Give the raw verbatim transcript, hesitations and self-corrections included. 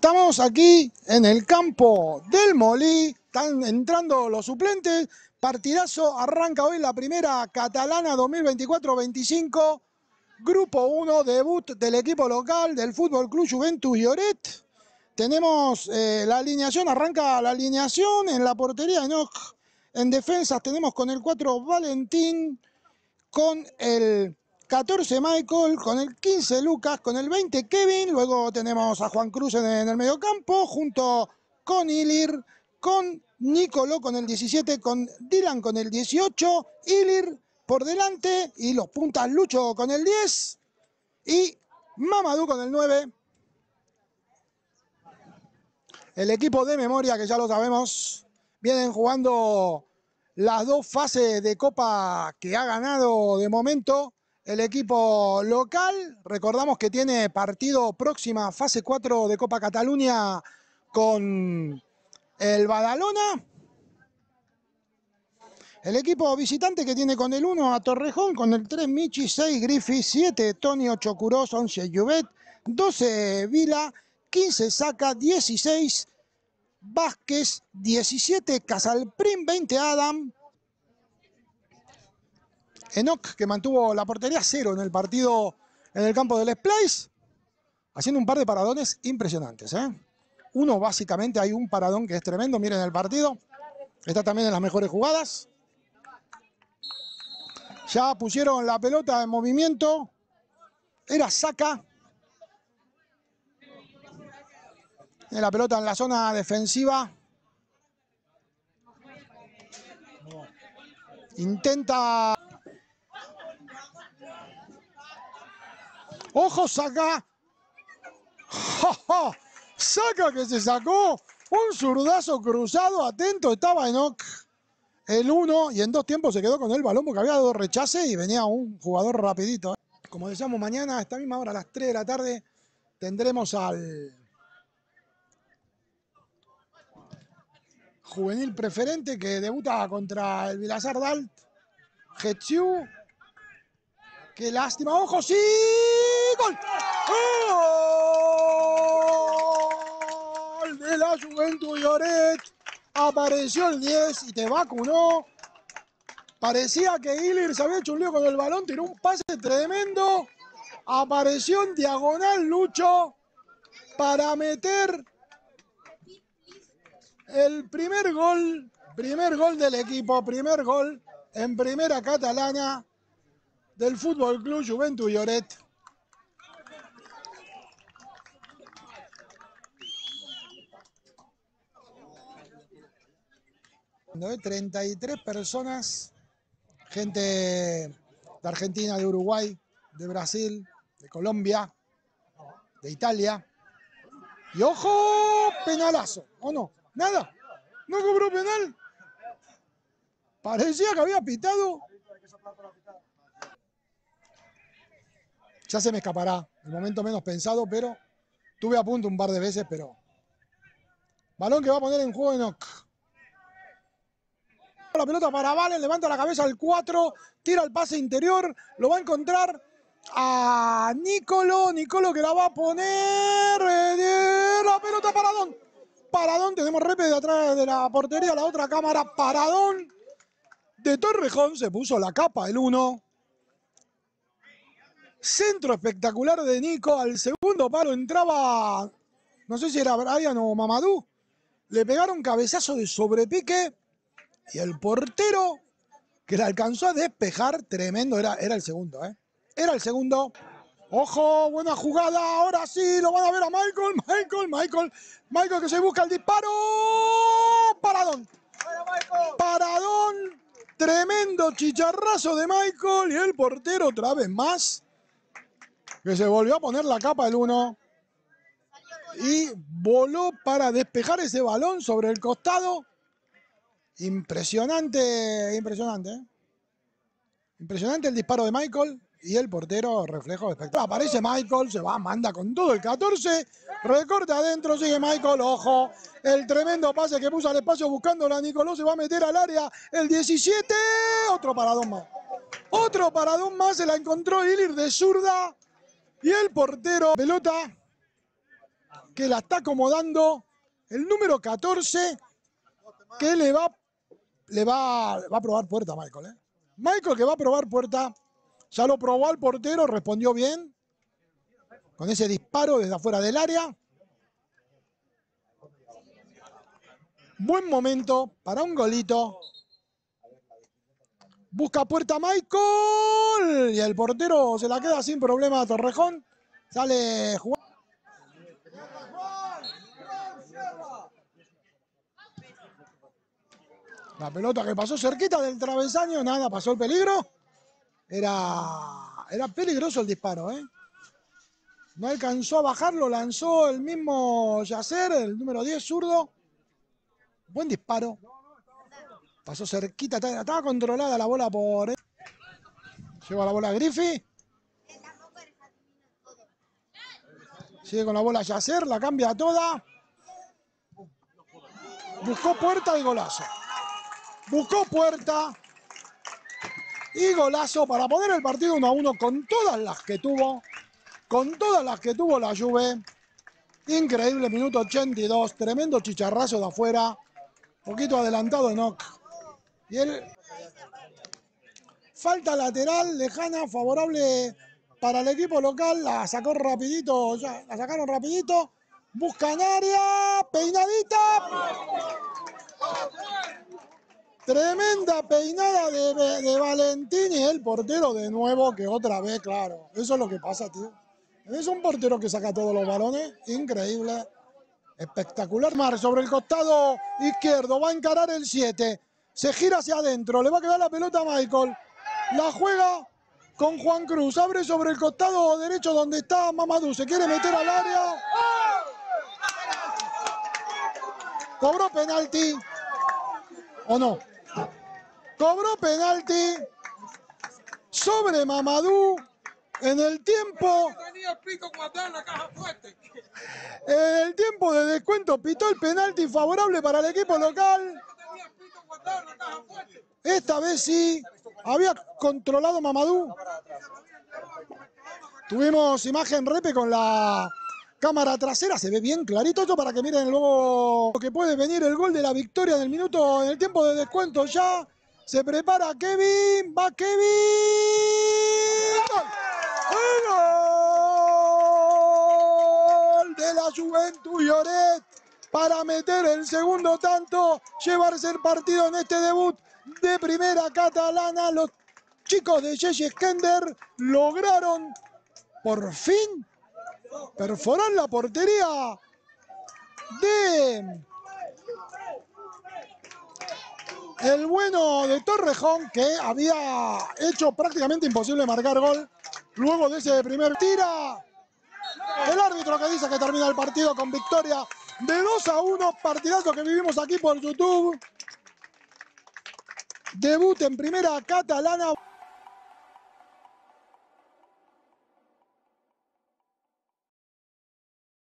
Estamos aquí en el campo del Molí, están entrando los suplentes, partidazo, arranca hoy la primera catalana dos mil veinticuatro veinticinco, grupo uno, debut del equipo local del Fútbol Club Juventud Lloret. Tenemos eh, la alineación, arranca la alineación en la portería Enoch, en defensas tenemos con el cuatro Valentín, con el catorce Michael, con el quince Lucas, con el veinte Kevin, luego tenemos a Juan Cruz en el mediocampo, junto con Ilir, con Nicolò con el diecisiete, con Dylan con el dieciocho, Ilir por delante y los puntas Lucho con el diez y Mamadou con el nueve. El equipo de memoria, que ya lo sabemos, vienen jugando las dos fases de Copa que ha ganado de momento el equipo local. Recordamos que tiene partido próxima, fase cuatro de Copa Cataluña con el Badalona. El equipo visitante que tiene con el uno a Torrejón, con el tres Michi, seis Griffith, siete Toni, ocho Curós, once Llobet, doce Vila, quince Saca, dieciséis Vázquez, diecisiete Casalprín, veinte Adam. Enoch, que mantuvo la portería cero en el partido en el campo del Splice, haciendo un par de paradones impresionantes, ¿eh? Uno, básicamente, hay un paradón que es tremendo, miren el partido, está también en las mejores jugadas. Ya pusieron la pelota en movimiento, era Saca. La pelota en la zona defensiva. Intenta... ¡Ojo, Saca! ¡Ja, ja! Saca que se sacó un zurdazo cruzado, atento, estaba Enoch, el uno, y en dos tiempos se quedó con el balón porque había dos rechaces y venía un jugador rapidito. Como decíamos, mañana a esta misma hora, a las tres de la tarde, tendremos al juvenil preferente que debuta contra el Vilasar Dalt, Getxiu. ¡Qué lástima! ¡Ojo! ¡Sí! ¡Gol! ¡Gol de la Juventud Lloret! Apareció el diez y te vacunó. Parecía que Ilir se había hecho un lío con el balón, tiró un pase tremendo. Apareció en diagonal Lucho para meter el primer gol, primer gol del equipo, primer gol en primera catalana del Fútbol Club Juventud Lloret. treinta y tres personas, gente de Argentina, de Uruguay, de Brasil, de Colombia, de Italia. Y ojo, penalazo, ¿o no? Nada, no cobró penal. Parecía que había pitado. Ya se me escapará, el momento menos pensado, pero tuve a punto un par de veces, pero... Balón que va a poner en juego Enoch. La pelota para Valen, levanta la cabeza al cuatro, tira el pase interior, lo va a encontrar a Nicolò, Nicolò que la va a poner, eh, la pelota Paradón, Paradón, tenemos repe de atrás de la portería, la otra cámara, Paradón de Torrejón, se puso la capa el uno. Centro espectacular de Nico, al segundo palo entraba, no sé si era Brian o Mamadou, le pegaron cabezazo de sobrepique y el portero que le alcanzó a despejar, tremendo, era, era el segundo, ¿eh? Era el segundo. Ojo, buena jugada, ahora sí, lo van a ver a Michael, Michael, Michael, Michael que se busca el disparo, Paradón, Paradón, tremendo chicharrazo de Michael y el portero otra vez más, que se volvió a poner la capa el uno y voló para despejar ese balón sobre el costado. Impresionante, impresionante, ¿eh? Impresionante el disparo de Michael y el portero, reflejo espectacular. Aparece Michael, se va, manda con todo el catorce, recorta adentro, sigue Michael, ojo, el tremendo pase que puso al espacio buscándola, Nicolò se va a meter al área, el diecisiete, otro paradón más. Otro paradón más, se la encontró Ilir de zurda y el portero, pelota que la está acomodando el número catorce, que le va, le va, va a probar puerta Michael. ¿eh? Michael que va a probar puerta, ya lo probó al portero, respondió bien, con ese disparo desde afuera del área. Buen momento para un golito. Busca puerta Michael y el portero se la queda sin problema a Torrejón. Sale jugando. La pelota que pasó cerquita del travesaño, nada, pasó el peligro. Era, era peligroso el disparo, ¿eh? No alcanzó a bajarlo, lanzó el mismo Yacer, el número diez, zurdo. Buen disparo. Pasó cerquita, estaba controlada la bola por... Lleva la bola Griffy. Sigue con la bola Yacer, la cambia toda. Buscó puerta y golazo. Buscó puerta y golazo para poner el partido uno a uno con todas las que tuvo. Con todas las que tuvo la Juve. Increíble, minuto ochenta y dos. Tremendo chicharrazo de afuera. Poquito adelantado Enoch. Y él... Falta lateral lejana, favorable para el equipo local. La sacó rapidito, ya, la sacaron rapidito. Buscan área, peinadita. Tremenda peinada de, de Valentini, el portero de nuevo, que otra vez, claro. Eso es lo que pasa, tío. Es un portero que saca todos los balones. Increíble. Espectacular. Mar sobre el costado izquierdo. Va a encarar el siete. Se gira hacia adentro. Le va a quedar la pelota a Michael. La juega con Juan Cruz. Abre sobre el costado derecho donde está Mamadou. Se quiere meter al área. Cobró penalti. ¿O no? Cobró penalti sobre Mamadou en el tiempo. En el tiempo de descuento pitó el penalti favorable para el equipo local. Esta vez sí había controlado Mamadou. Tuvimos imagen repe con la cámara trasera, se ve bien clarito esto para que miren luego que puede venir el gol de la victoria en el minuto, en el tiempo de descuento ya. Se prepara Kevin, va Kevin. ¡Gol! De la Juventud Lloret para meter el segundo tanto, llevarse el partido en este debut de primera catalana. Los chicos de Yeye Skender lograron por fin perforar la portería de el bueno de Torrejón, que había hecho prácticamente imposible marcar gol luego de ese primer tira. El árbitro que dice que termina el partido con victoria de dos a uno, partidazo que vivimos aquí por YouTube. Debut en primera catalana.